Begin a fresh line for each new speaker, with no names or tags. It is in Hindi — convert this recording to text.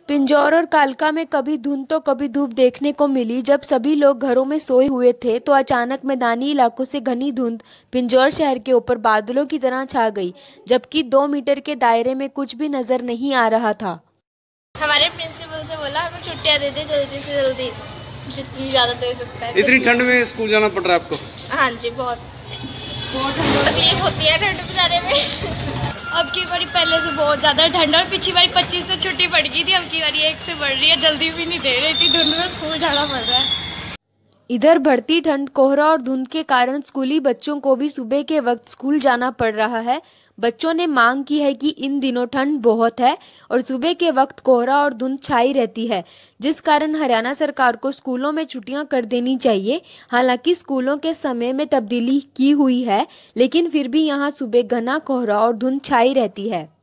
पिंजौर और कालका में कभी धुंध तो कभी धूप देखने को मिली। जब सभी लोग घरों में सोए हुए थे तो अचानक मैदानी इलाकों से घनी धुंध पिंजौर शहर के ऊपर बादलों की तरह छा गई, जबकि 2 मीटर के दायरे में कुछ भी नजर नहीं आ रहा था।
हमारे प्रिंसिपल से बोला हमें छुट्टियां दे दे जल्दी से जल्दी, जितनी ज्यादा दे सकता है।
इतनी ठंड में स्कूल जाना पड़ रहा है आपको?
हाँ जी, बहुत तकलीफ होती है ठंड में जाने में। अब की बारी पहले से बहुत ज्यादा ठंड, और पिछली बारी 25 से छुट्टी पड़ गई थी, अब की बारी 1 से बढ़ रही है। जल्दी भी नहीं दे रही थी, धुंध में स्कूल जाना पड़ रहा है।
इधर बढ़ती ठंड, कोहरा और धुंध के कारण स्कूली बच्चों को भी सुबह के वक्त स्कूल जाना पड़ रहा है। बच्चों ने मांग की है कि इन दिनों ठंड बहुत है और सुबह के वक्त कोहरा और धुंध छाई रहती है, जिस कारण हरियाणा सरकार को स्कूलों में छुट्टियां कर देनी चाहिए। हालांकि स्कूलों के समय में तब्दीली की हुई है, लेकिन फिर भी यहां सुबह घना कोहरा और धुंध छाई रहती है।